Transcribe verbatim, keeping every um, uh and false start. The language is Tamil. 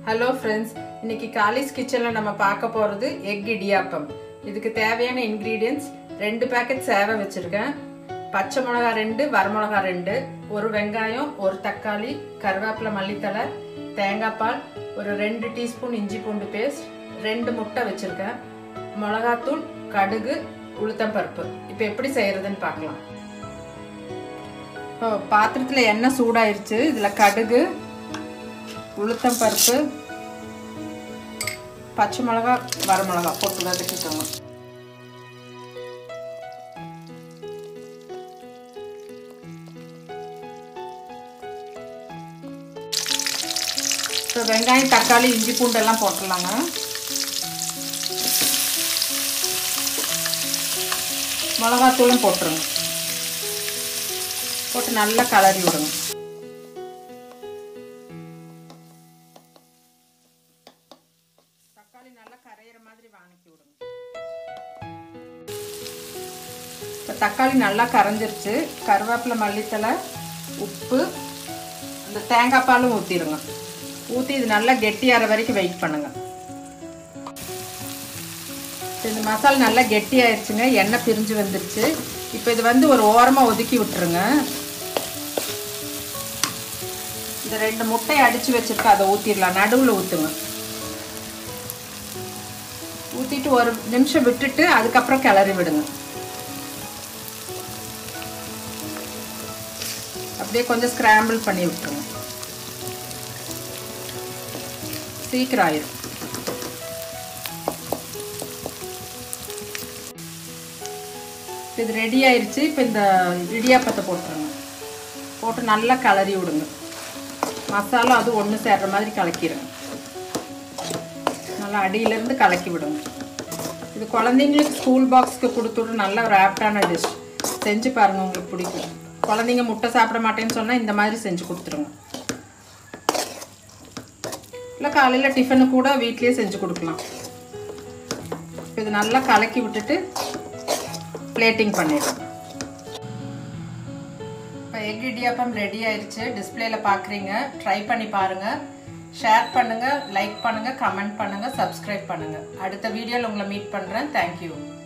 Hello friends, இன்னைக்கு காலிஸ் கிச்சன்ல நம்ம பார்க்க போறது எக் இடியாப்பம். இதுக்கு தேவையான ingredients ரெண்டு பாக்கெட் சேவை வச்சிருக்கேன். பச்சை மிளகாய் ரெண்டு, வரமிளகாய் ரெண்டு, ஒரு வெங்காயம், ஒரு தக்காளி, கருவேப்பிலை மல்லித்தழை, தேங்காய் பால், ஒரு ரெண்டு டீஸ்பூன் இஞ்சி பூண்டு பேஸ்ட், ரெண்டு முட்டை வச்சிருக்கேன். மிளகாத்தூள், கடுகு, உளுத்தம் பருப்பு. இப்போ எப்படி செய்யறதுன்னு பார்க்கலாம். இப்போ பாத்திரத்துல எண்ணெய் சூடாயிருச்சு. இதுல கடுகு, உளுத்தம் பருப்பு, பச்சை மிளகாய், வரமிளகாய் போட்டு வதக்கிக்கோங்க. இப்போ வெங்காயம், தக்காளி, இஞ்சி பூண்டு எல்லாம் போட்டுடலாங்க. மிளகாத்தூளும் போட்டுருங்க. போட்டு நல்லா கலரி விடுங்க. தக்காளி நல்லா கரையிற மாதிரி வதக்கி விடுங்க. இப்போ தக்காளி நல்லா கரைஞ்சிருச்சு. கருவேப்பிலை மல்லித்தழை, உப்பு, அந்த தேங்காய் பாலும் ஊற்றிடுங்க. ஊற்றி இது நல்லா கெட்டியாகிற வரைக்கும் வெயிட் பண்ணுங்க. இந்த மசாலா நல்லா கெட்டி ஆயிடுச்சுங்க. எண்ணெய் பிரிஞ்சு வந்துருச்சு. இப்போ இது வந்து ஒரு ஓரமாக ஒதுக்கி விட்டுருங்க. இந்த ரெண்டு முட்டையை அடித்து வச்சுருக்கா அதை ஊற்றிடலாம். நடுவில் ஊற்றுங்க. ஊற்றிட்டு ஒரு நிமிஷம் விட்டுட்டு அதுக்கப்புறம் கிளறி விடுங்க. அப்படியே கொஞ்சம் ஸ்கிராம்பிள் பண்ணி விட்டுருங்க. சீக்கிரம் ஆயிடும். இது ரெடி ஆயிடுச்சு. இப்போ இந்த இடியாப்பத்தை போட்டுருங்க. போட்டு நல்லா கலரி விடுங்க. மசாலா அது ஒன்று சேர்ற மாதிரி கலக்கிடுங்க. நல்லா அடியிலேருந்து கலக்கி விடுங்க. இது குழந்தைங்களுக்கு ஸ்கூல் பாக்ஸ்க்கு கொடுத்துட்டு நல்ல ஒரு ஆப்டான டிஷ். செஞ்சு பாருங்கள், உங்களுக்கு பிடிக்கும். குழந்தைங்க முட்டை சாப்பிட மாட்டேன்னு சொன்னால் இந்த மாதிரி செஞ்சு கொடுத்துருங்க. இல்லை காலையில் டிஃபனு கூட வீட்லேயே செஞ்சு கொடுக்கலாம். இது நல்லா கலக்கி விட்டுட்டு பிளேட்டிங் பண்ணிடுங்க. இப்போ எக் இடியாப்பம் ரெடி ஆயிடுச்சு. டிஸ்பிளேல பார்க்குறீங்க. ட்ரை பண்ணி பாருங்கள். ஷேர் பண்ணுங்கள், லைக் பண்ணுங்கள், கமெண்ட் பண்ணுங்கள், சப்ஸ்கிரைப் பண்ணுங்கள். அடுத்த வீடியோவில் உங்களை மீட் பண்ணுறேன். தேங்க்யூ.